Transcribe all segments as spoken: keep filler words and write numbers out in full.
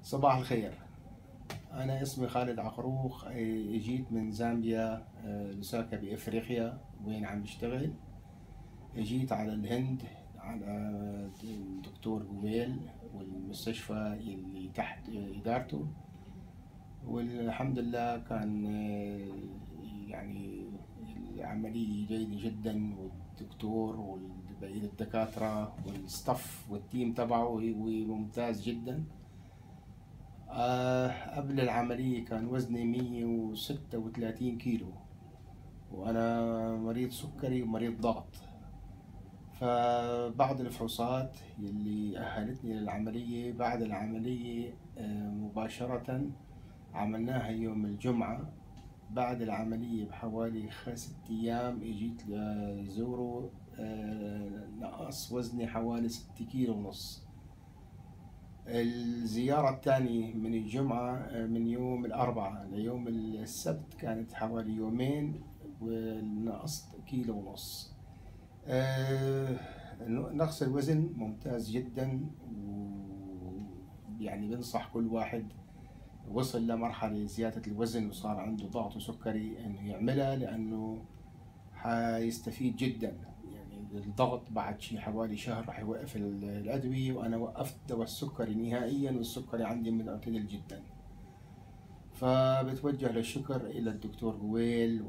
صباح الخير. أنا اسمي خالد عقروخ. إيه، جيت من زامبيا، آه، لوساكا بإفريقيا وين عم بشتغل. جيت على الهند على الدكتور جويل والمستشفى اللي تحت إدارته، والحمد لله كان آه، يعني العملية جيدة جدا، والدكتور وبقية الدكاترة والستاف والتيم تبعه ممتاز جدا. آه قبل العملية كان وزني مية وستة وثلاثين كيلو، وأنا مريض سكري ومريض ضغط. فبعض الفحوصات اللي أهلتني للعملية، بعد العملية آه مباشرة عملناها يوم الجمعة. بعد العملية بحوالي خمسة أيام إجيت لزورو، آه نقص وزني حوالي ستة كيلو ونص. الزيارة الثانية من الجمعة، من يوم الأربعاء ليوم السبت، كانت حوالي يومين ونقصت كيلو ونص. آه، نقص الوزن ممتاز جدا، ويعني بنصح كل واحد وصل لمرحلة زيادة الوزن وصار عنده ضغط وسكري انه يعملها، لانه حيستفيد جدا. يعني الضغط بعد شي حوالي شهر راح يوقف الأدوية، وأنا وقفت دواء السكري نهائيا، والسكري عندي معتدل جدا. فبتوجه للشكر إلى الدكتور جويل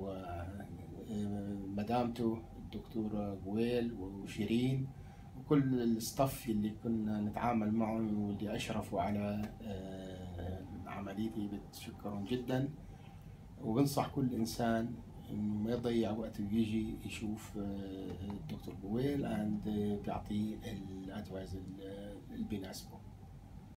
ومدامته الدكتورة جويل وشيرين وكل الستاف اللي كنا نتعامل معهم واللي أشرفوا على آه، عمليتي. بتشكرهم جدا، وبنصح كل إنسان إنه ما يضيع وقته ويجي يشوف آه، الدكتور جويل، and بيعطيه الأدوايز اللي بيناسبه.